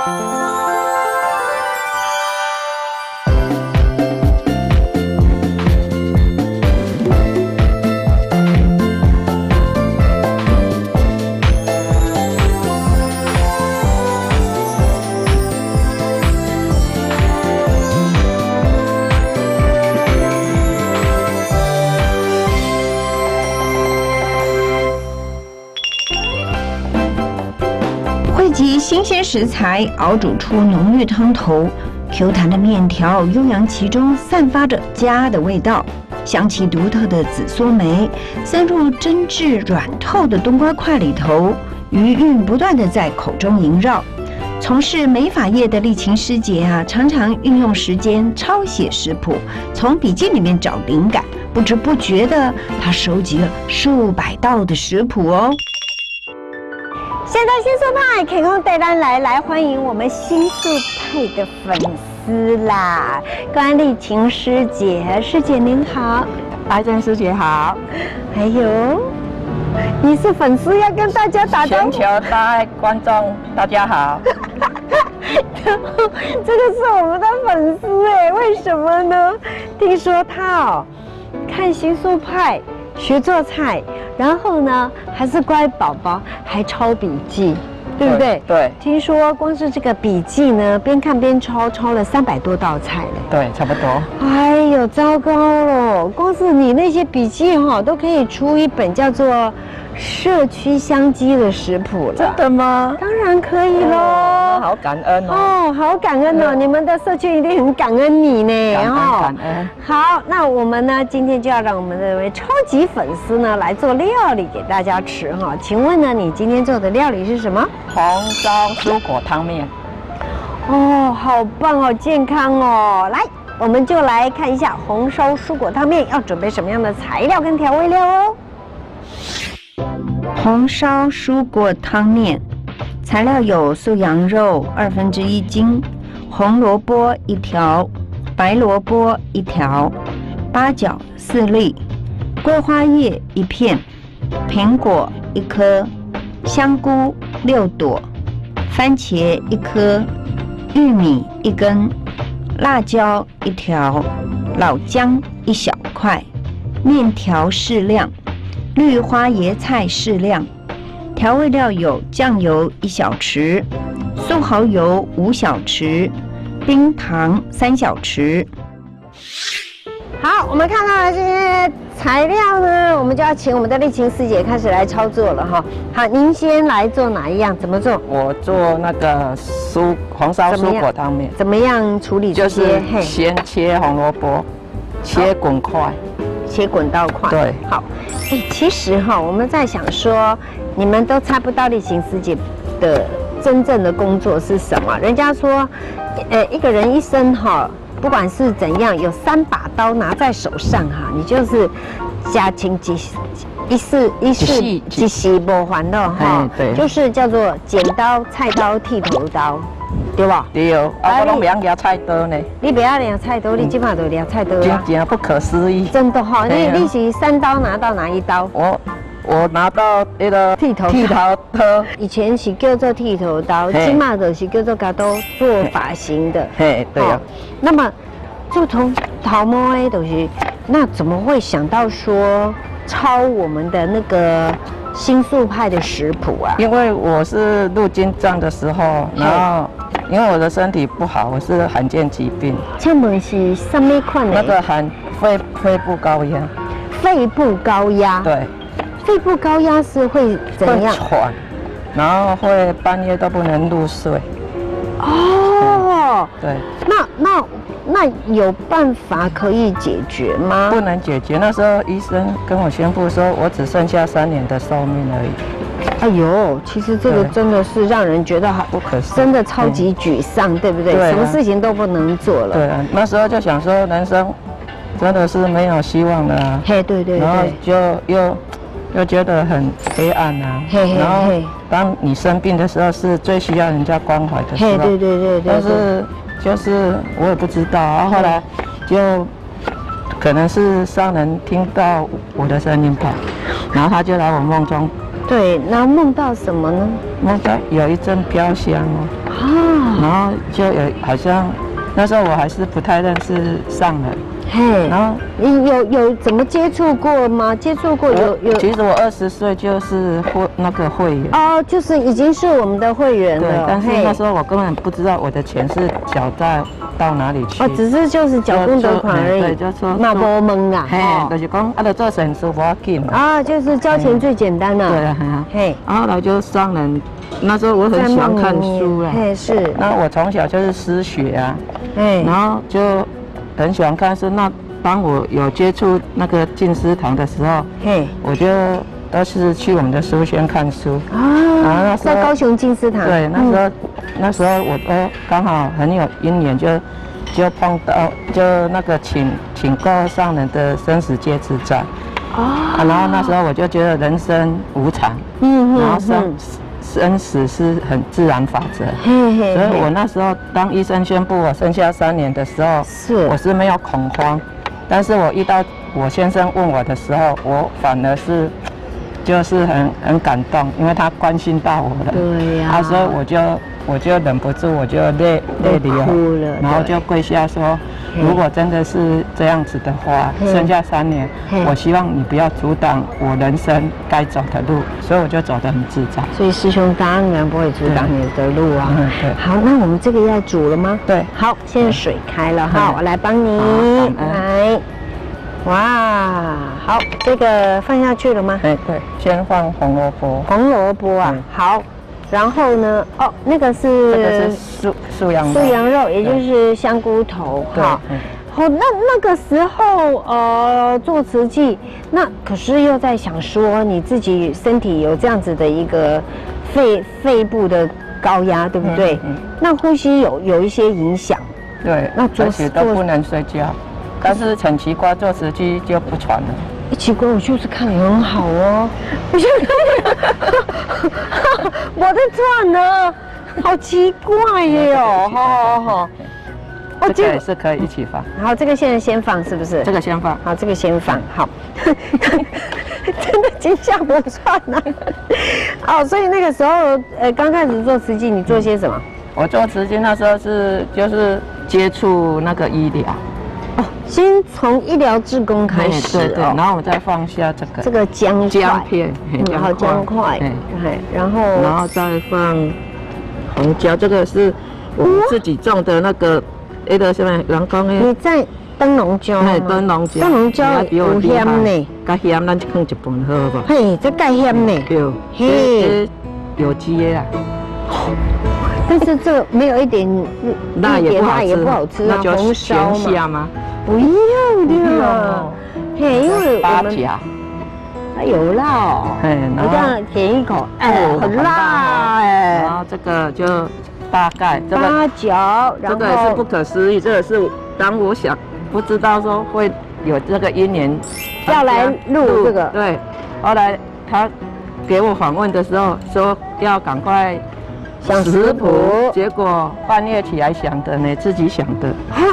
集新鲜食材熬煮出浓郁汤头，Q 弹的面条悠扬其中，散发着家的味道。香气独特的紫苏梅渗入真挚软透的冬瓜块里头，余韵不断的在口中萦绕。从事美发业的丽琴师姐常常运用时间抄写食谱，从笔记里面找灵感，不知不觉的她收集了数百道的食谱哦。 现在新素派肯空带单来欢迎我们新素派的粉丝啦！关丽琴师姐，师姐您好， 白珍师姐好， 还有你是粉丝要跟大家打招呼， 全球大观众大家好。 这个是我们的粉丝哎，为什么呢？听说他看新素派学做菜。然后呢，还是乖宝宝，还抄笔记，对不对？ 对。 听说光是这个笔记呢，边看边抄了300多道菜嘞。 对，差不多。 哎呦，糟糕了！光是你那些笔记都可以出一本叫做《社区香鸡》的食谱了。 真的吗？ 当然可以喽。 好感恩哦。 哦，好感恩哦！你们的社区一定很感恩你呢。 感恩。 好，那我们呢，今天就要让我们这位超级粉丝呢来做料理给大家吃哈。请问呢，你今天做的料理是什么？ 红烧蔬果汤面。 哦，好棒，好健康哦！来，我们就来看一下红烧蔬果汤面要准备什么样的材料跟调味料哦。 红烧蔬果汤面，材料有素羊肉1/2斤，红萝卜1条，白萝卜1条，八角4粒，桂花叶1片，苹果1颗，香菇6朵，番茄1颗，玉米1根，辣椒1条，老姜1小块，面条适量，绿花椰菜适量。调味料有酱油1小匙，素蚝油5小匙，冰糖3小匙。 好，我们看到了这些材料呢，我们就要请我们的丽琴师姐开始来操作了哈。好，您先来做哪一样？怎么做？ 我做那个红烧蔬果汤面。 怎么样处理这些？ 就是先切红萝卜，切滚块。 切滚刀块。 对， 好。其实我们在想说，你们都猜不到丽琴师姐的真正的工作是什么。人家说，一个人一生不管是怎样，有3把刀拿在手上你就是家庭一时不还的对， 就是叫做剪刀、菜刀、剃头刀。对吧？ 对哦，我都不要拿菜刀呢。 你不要拿菜刀，你基本上都拿菜刀啊！ 真不可思议。 真的你是3刀拿到哪1刀？ 我拿到那个剃头刀，以前是叫做剃头刀，今嘛就是叫做甲刀做发型的。 嘿，对啊。 那么做头毛就是那怎么会想到说抄我们的那个新素派的食谱啊？ 因为我是入京站的时候，然后因为我的身体不好，我是罕见疾病。 请问是什么款的？ 那个肺部高压。 肺部高压。对。肺部高压是会怎样？ 会喘，然后会半夜都不能入睡。 哦。 对。 那有办法可以解决吗？ 不能解决。那时候医生跟我宣布说，我只剩下3年的寿命而已。 哎呦，其实这个真的是让人觉得不可思议，真的超级沮丧，对不对？什么事情都不能做了。 对啊，那时候就想说，人生真的是没有希望了啊。 嘿，对。 然后就又觉得很黑暗啊。然后当你生病的时候，是最需要人家关怀的时候。 对。 但是就是我也不知道，然后后来就可能是上人听到我的声音吧，然后他就来我梦中。 对，然后梦到什么呢？ 梦到有一阵飘香就有好像那时候我还是不太认识上人， 嘿， 然后你有怎么接触过吗？接触过有。 其实我20岁就是会员哦，就是已经是我们的会员了。 对，但是那时候我根本不知道我的钱是缴到哪里去。 哦，只是就是缴功德款而已。 对，就说嘛无问啦。 嘿，就是讲啊，就做善事不要紧。 啊，就是交钱最简单了。 对啊，嘿。然后后来就上人，那时候我很喜欢看书啊。 嘿，是。 那我从小就是私学啊。 哎。 然后就很喜欢看书。那当我有接触那个进师堂的时候，嘿，我就都是去我们的书轩看书啊。然后那时候在高雄进师堂。 对，那时候我都刚好很有因缘，就碰到就那个请过上人的生死皆自在啊。然后那时候我就觉得人生无常，然后生死是很自然法则，所以我那时候当医生宣布我剩下3年的时候，我是没有恐慌。但是我遇到我先生问我的时候，我反而是就是很感动，因为他关心到我了。对呀。所以我就忍不住，我就泪流了，然后就跪下说，如果真的是这样子的话，剩下3年，我希望你不要阻挡我人生该走的路，所以我就走得很自在。 所以师兄当然不会阻挡你的路啊。对。好，那我们这个要煮了吗？ 对。 好，现在水开了哈，我来帮你。来。哇，好，这个放下去了吗？ 哎，对，先放红萝卜。 红萝卜啊，好。然后呢？哦，那个是素羊肉，也就是香菇头哈。好，那个时候做慈济，那可是又在想说你自己身体有这样子的一个肺部的高压，对不对？那呼吸有一些影响。 对，那而且都不能睡觉。但是很奇怪，做慈济就不喘了。 奇怪，我就是看你很好哦，我就看我在喘呢，好奇怪耶哦，好。 这个也是可以一起放。 好，这个现在先放是不是？ 这个先放。 好，这个先放。好，真的惊吓不喘了。哦，所以那个时候，刚开始做慈济，你做些什么？ 我做慈济那时候就是接触那个医疗。 哦，先从医疗志工开始。 对，然后我们再放下这个姜片， 然后姜块，然后再放红椒，这个是我们自己种的那个。那个什么人讲的？ 你在灯笼椒吗？ 灯笼椒有咸呢， 加咸咱就放一半好不？ 嘿，这盖咸呢？ 对，嘿，有机的啊。 但是这个没有一点辣也不好吃， 那就咸虾吗？ 不要的，嘿，因为八甲。 有辣哦，我这样舔一口，很辣哎。 然后这个就。大概这个八角， 这个也是不可思议。这个是当我想不知道说会有这个因缘要来录这个， 对。后来他给我访问的时候说要赶快想食谱， 结果半夜起来想的呢，自己想的。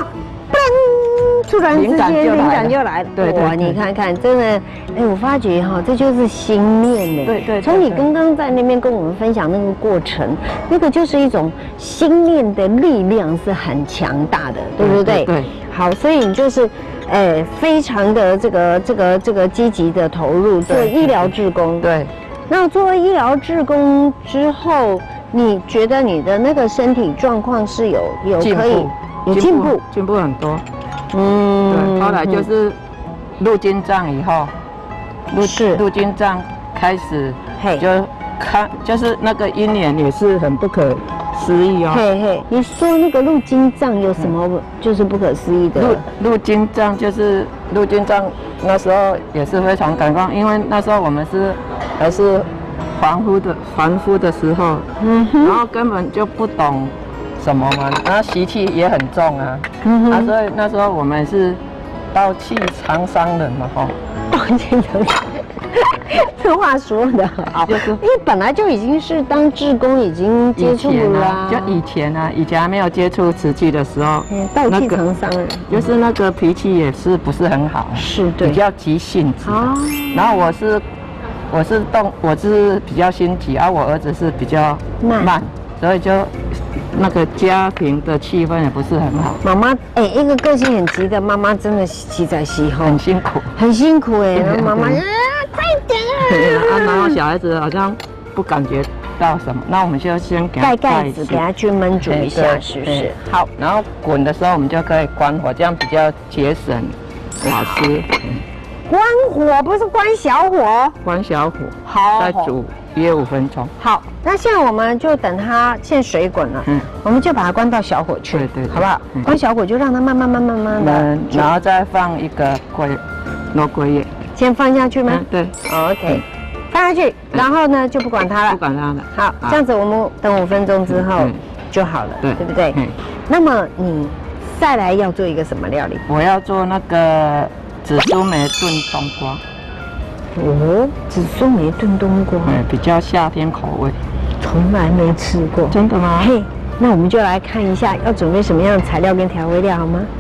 突然之间灵感就来了， 对， 你看看，真的，我发觉哈，这就是心念呢。对，从你刚刚在那边跟我们分享那个过程，那个就是一种心念的力量是很强大的，对不对？对。好，所以你就是，非常的这个积极的投入做医疗志工。对。那做医疗志工之后，你觉得你的那个身体状况是有可以有进步很多。对，后来就是入经藏以后，入经藏开始就就是那个因缘也是很不可思议哦。 你说那个入经藏有什么就是不可思议的？ 入经藏就是入经藏那时候也是非常感动，因为那时候我们还是凡夫的时候，然后根本就不懂。什么嘛？然后习气也很重啊，所以那时候我们是道气常伤人嘛，哈。 道气常伤，这话说的好，因为本来就已经是当志工已经接触了， 就以前还没有接触慈济的时候， 道气常伤人， 就是那个脾气也是不是很好， 是对， 比较急性子。然后我是比较心急，而我儿子是比较慢，所以就那个家庭的气氛也不是很好。 妈妈，一个个性很急的妈妈，真的急在西后， 很辛苦， 很辛苦哎。然后妈妈快点啊！ 然后小孩子好像不感觉到什么，那我们就先给他盖子，给他去焖煮一下，是不是？好， 然后滚的时候我们就可以关火，这样比较节省瓦斯。 关火不是关小火， 关小火， 好， 再煮约5分钟。 好，那现在我们就等它，现在水滚了，我们就把它关到小火去， 对， 好不好？关小火就让它慢慢的， 然后再放一个罗龟叶， 先放下去吗？ 对 ，OK，放下去，然后呢就不管它了， 不管它了。 好，这样子我们等5分钟之后就好了，对不对？那么你再来要做一个什么料理？ 我要做那个紫苏梅炖冬瓜。 哦，紫苏梅炖冬瓜， 比较夏天口味， 从来没吃过。 真的吗？ 嘿，那我们就来看一下要准备什么样的材料跟调味料好吗？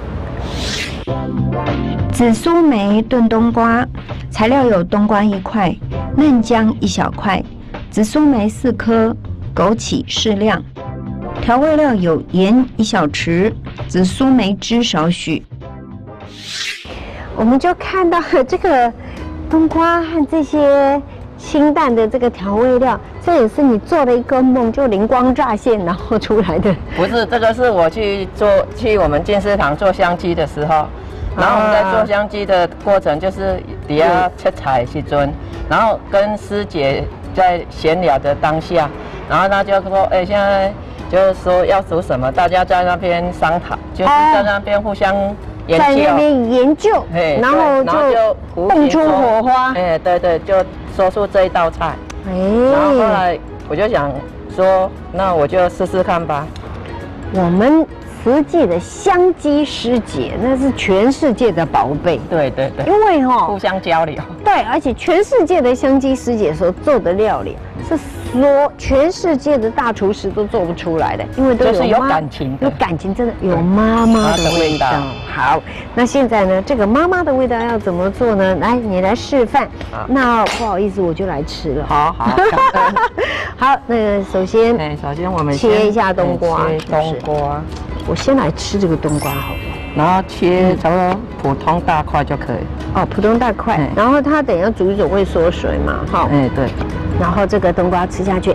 紫苏梅炖冬瓜，材料有冬瓜1块、嫩姜1小块、紫苏梅4颗、枸杞适量。调味料有盐1小匙、紫苏梅汁少许。 我们就看到了这个冬瓜和这些清淡的这个调味料，这也是你做了一个梦就灵光乍现然后出来的。 不是，这个是我去我们健身堂做香鸡的时候，然后我们在做香鸡的过程就是底下切菜时阵，然后跟师姐在闲聊的当下，然后他就说，现在就是说要煮什么，大家在那边商讨，就是在那边互相研究， 在那边研究，然后就蹦出火花。 对，就说出这一道菜。然后后来我就想说，那我就试试看吧。 我们慈济的香鸡师姐，那是全世界的宝贝。 对， 因为互相交流。 对，而且全世界的香鸡师姐所做的料理，是全世界的大厨师都做不出来的，因为都有感情， 有感情，真的有妈妈的味道。好，那现在呢，这个妈妈的味道要怎么做呢？来，你来示范。那不好意思，我就来吃了。 好， 好，那个首先我们切一下冬瓜。 切冬瓜， 我先来吃这个冬瓜好了。 然后切差不多普通大块就可以。 哦，普通大块。然后它等一下煮一煮会缩水嘛？好。 对。 然后这个冬瓜吃下去，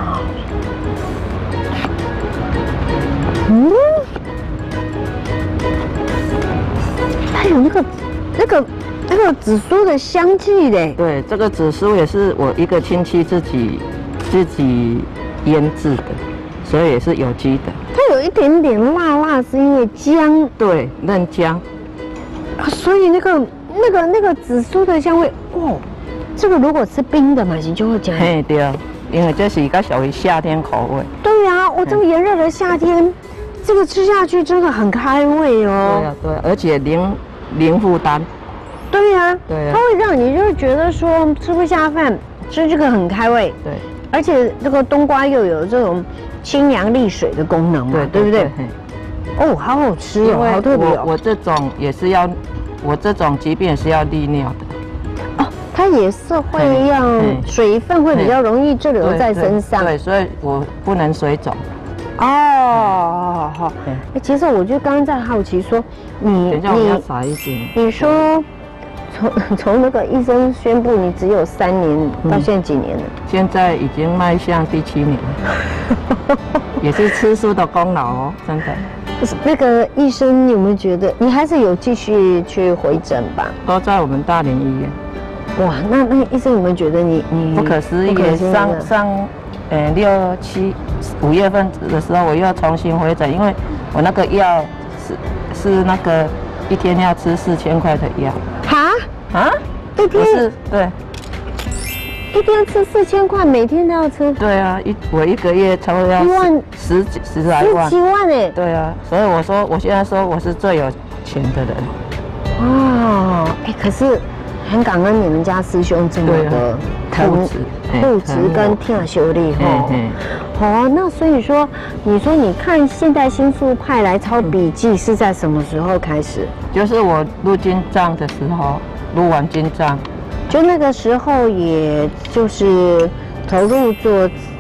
它有那个紫苏的香气嘞。 对，这个紫苏也是我一个亲戚自己腌制的，所以也是有机的。 它有一点点辣，是因为姜。对， 嫩姜。 所以那个紫苏的香味，这个如果吃冰的嘛，你就会讲。 对，因为这是一个属于夏天口味。 对呀，我这么炎热的夏天，这个吃下去真的很开胃哦。 对，而且零负担。 对呀，它会让你就是觉得说吃不下饭，吃这个很开胃。 对， 而且这个冬瓜又有这种清凉利水的功能嘛，对不对？好好吃哦，好特别哦。 我这种也是要，我这种即便是要利尿的。 它也是会让水分会比较容易滞留在身上。 对，所以我不能水肿。 好。其实我就刚刚在好奇说， 等一下我要撒一点。 你说从那个医生宣布你只有3年，到现在几年了？ 现在已经迈向第7年了，也是吃素的功劳哦，真的。 那个医生，你有没有觉得你还是有继续去回诊吧？ 都在我们大连医院。 哇，那医生有没有觉得你不可思议？上6、7、5月份的时候，我又重新回诊，因为我那个药是那个1天要吃4000块的药。 一天是？对， 一天吃4000块，每天都要吃。 对啊，我1个月差不多要10来万。 17万哎。 对啊，所以我现在说我是最有钱的人。 哇，可是很感恩你们家师兄这么的护持跟听修力好啊，那所以说，你说你看现代新宿派来抄笔记是在什么时候开始？ 就是我入军帐的时候，入完军帐， 就那个时候，也就是投入做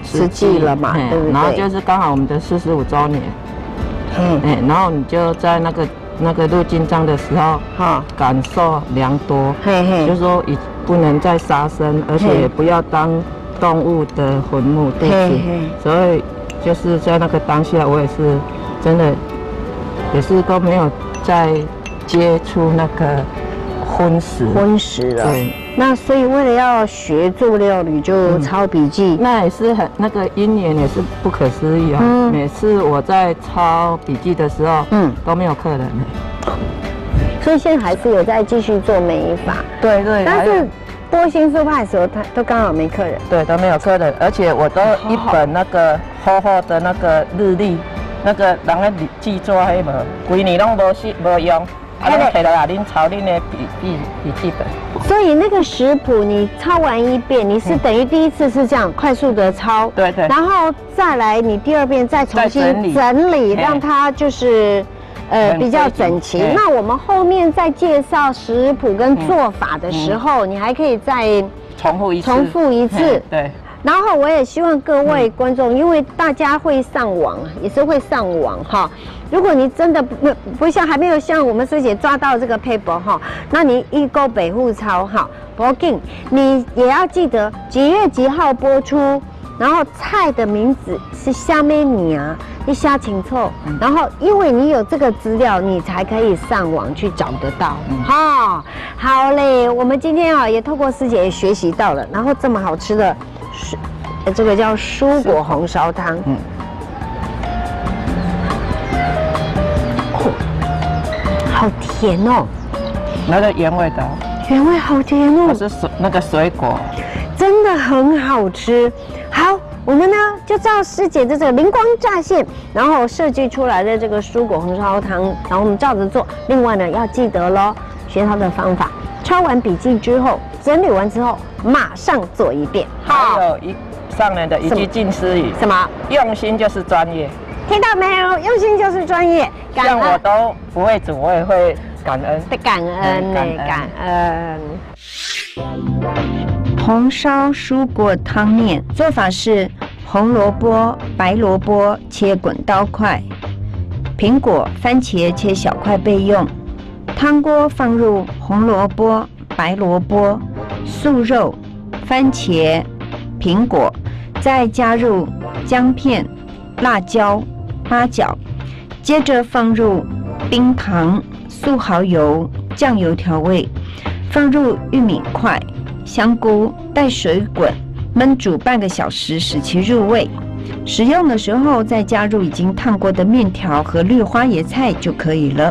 实际了嘛，对不对？ 然后就是刚好我们的45周年，然后你就在那个入境章的时候，感受良多，就是说也不能再杀生，而且也不要当动物的坟墓对去，所以就是在那个当下，我也是真的也是都没有再接触那个荤食了。对。 那所以为了要学做料理，就抄笔记。 那也是那个因缘也是不可思议啊！每次我在抄笔记的时候，都没有客人。 所以现在还是有在继续做美发。 对。 但是播新书派的时候，他都刚好没客人。对， 都没有客人，而且我都一本那个厚厚的那个日历，那个人的记作迄无，规年拢无用。啊，恁摕来啊，恁抄恁的笔记本。 所以那个食谱你抄完一遍，你是等于第一次是这样快速的抄， 对， 然后再来你第二遍再重新整理，让它就是比较整齐。那我们后面在介绍食谱跟做法的时候，你还可以再重复一次，对。 然后我也希望各位观众，因为大家会上网，也是会上网哈。如果你真的不像还没有像我们师姐抓到这个 paper 哈，那你一勾北户抄哈，不要紧，你也要记得几月几号播出，然后菜的名字是下面你写清楚，然后因为你有这个资料，你才可以上网去找得到哈。好嘞，我们今天也透过师姐也学习到了，然后这么好吃的。这个叫蔬果红烧汤，好甜哦， 那个原味的， 原味好甜哦， 是那个水果， 真的很好吃。好，我们呢就照师姐的这个灵光乍现，然后设计出来的这个蔬果红烧汤，然后我们照着做。另外呢，要记得咯，学它的方法，抄完笔记之后，整理完之后，马上做一遍。 还有上人的一句近思语， 什么？ 用心就是专业。 听到没有？用心就是专业。 像我都不会煮，我也会感恩。 感恩。 红烧蔬果汤面做法是：红萝卜、白萝卜切滚刀块，苹果、番茄切小块备用。汤锅放入红萝卜、白萝卜、素肉、番茄、苹果，再加入姜片、辣椒、八角，接着放入冰糖、素蚝油、酱油调味，放入玉米块、香菇，待水滚，焖煮半个小时，使其入味。食用的时候再加入已经烫过的面条和绿花椰菜就可以了。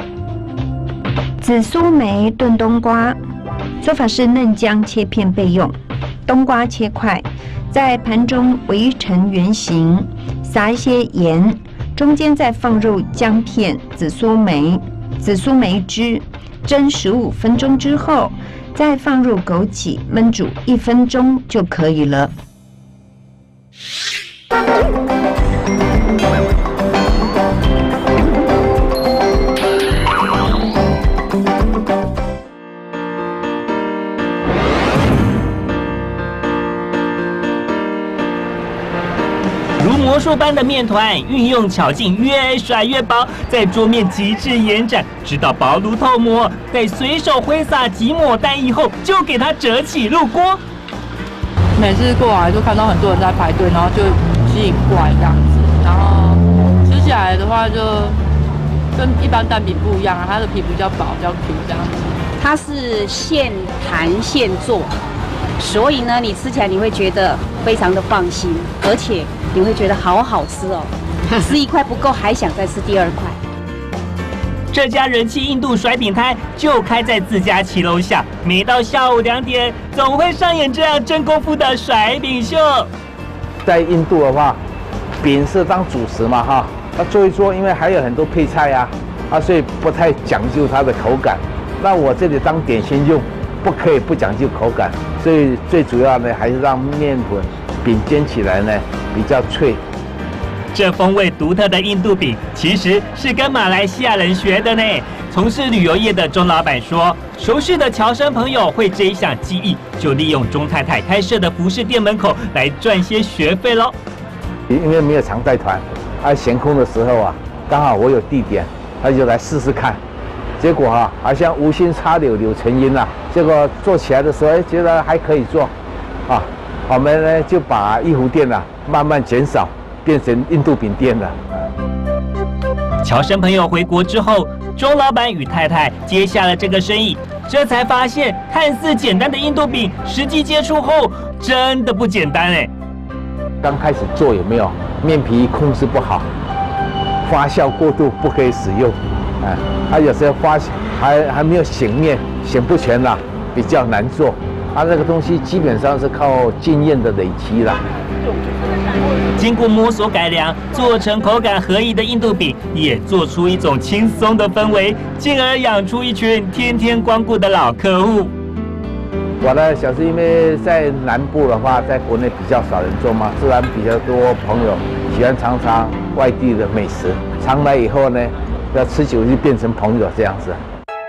紫苏梅炖冬瓜，做法是嫩姜切片备用，冬瓜切块，在盘中围成圆形，撒一些盐，中间再放入姜片、紫苏梅汁，蒸15分钟之后，再放入枸杞焖煮1分钟就可以了。 魔术般的面团，运用巧劲，越甩越薄，在桌面极致延展，直到薄如透膜。再随手挥洒几抹蛋液后，就给它折起入锅。 每次过来就看到很多人在排队，然后就吸引过来这样子。然后吃起来的话，就跟一般蛋饼不一样啊，它的皮比较薄，比较 Q 这样子。 它是现弹现做，所以呢，你吃起来你会觉得非常的放心，而且你会觉得好好吃哦。吃1块不够，还想再吃第2块。 这家人气印度甩饼摊就开在自家骑楼下，每到下午2点，总会上演这样真功夫的甩饼秀。 在印度的话，饼是当主食嘛哈，那做一做，因为还有很多配菜呀，所以不太讲究它的口感。那我这里当点心用，不可以不讲究口感，所以最主要呢还是让面粉饼煎起来呢比较脆。 这风味独特的印度饼其实是跟马来西亚人学的呢。从事旅游业的钟老板说，熟识的侨生朋友会这一项技艺，就利用钟太太开设的服饰店门口来赚些学费喽。 因为没有常带团，闲空的时候啊，刚好我有地点，他就来试试看。结果好像无心插柳柳成荫结果做起来的时候，觉得还可以做，我们呢就把衣服店慢慢减少，变成印度饼店了。 侨生朋友回国之后，钟老板与太太接下了这个生意，这才发现看似简单的印度饼，实际接触后真的不简单哎。 刚开始做有没有面皮控制不好，发酵过度不可以使用，有时候还没有醒面，醒不全比较难做。那个东西基本上是靠经验的累积啦。 经过摸索改良，做成口感合一的印度饼，也做出一种轻松的氛围，进而养出一群天天光顾的老客户。 我呢，想是因为在南部的话，在国内比较少人做嘛，自然比较多朋友喜欢尝尝外地的美食，尝来以后呢，要吃久就变成朋友这样子。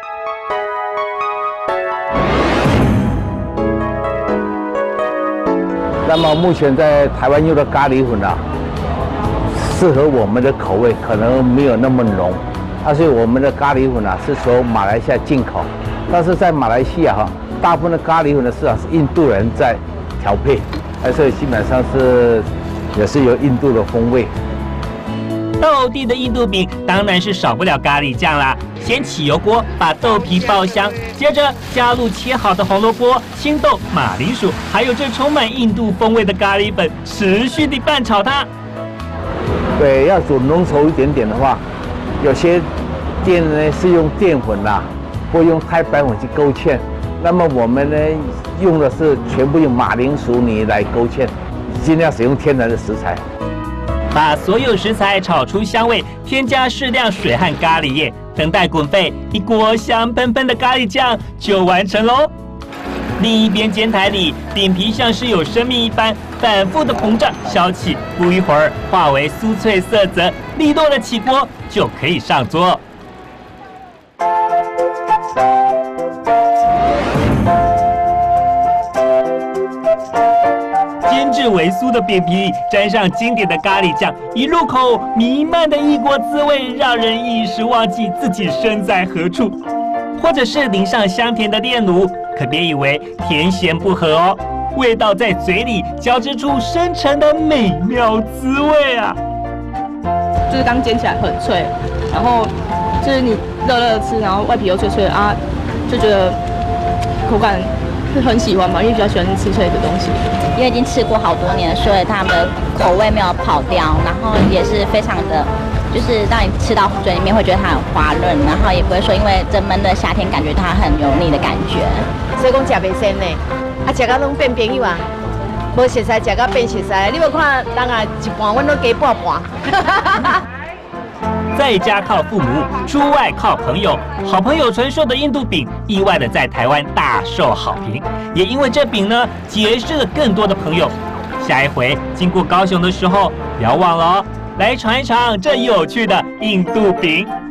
那么目前在台湾用的咖喱粉适合我们的口味可能没有那么浓，所以我们的咖喱粉是从马来西亚进口，但是在马来西亚大部分的咖喱粉的市场是印度人在调配，所以基本上也是有印度的风味。 道地的印度饼当然是少不了咖喱酱啦。先起油锅把豆皮爆香，接着加入切好的红萝卜、青豆、马铃薯，还有这充满印度风味的咖喱粉，持续地拌炒它。 对，要煮浓稠一点点的话，有些店呢是用淀粉或用太白粉去勾芡，那么我们呢用的是全部用马铃薯泥来勾芡，尽量使用天然的食材。 把所有食材炒出香味，添加适量水和咖喱液，等待滚沸，一锅香喷喷的咖喱酱就完成喽。另一边煎台里，饼皮像是有生命一般，反复的膨胀消气，不一会儿化为酥脆色泽，利落的起锅就可以上桌。煎制为酥的饼皮，沾上经典的咖喱酱，一入口，弥漫的异国滋味，让人一时忘记自己身在何处。或者是淋上香甜的炼乳，可别以为甜咸不合哦，味道在嘴里交织出深沉的美妙滋味啊！ 就是刚煎起来很脆，然后就是你热热的吃，然后外皮又脆脆的就觉得口感是很喜欢嘛，因为比较喜欢吃脆的东西。 因为已经吃过好多年，所以他们的口味没有跑掉，然后也是非常的，就是让你吃到嘴里面会觉得它很滑润，然后也不会说因为真闷的夏天感觉它很油腻的感觉。 所以讲吃袂鲜呢，吃到拢变朋友无熟悉吃到变熟悉，你无看人一半，阮都加半半。 在家靠父母，出外靠朋友。好朋友传授的印度饼，意外的在台湾大受好评。也因为这饼呢，结识了更多的朋友。下一回经过高雄的时候，不要忘了哦，来尝一尝这有趣的印度饼。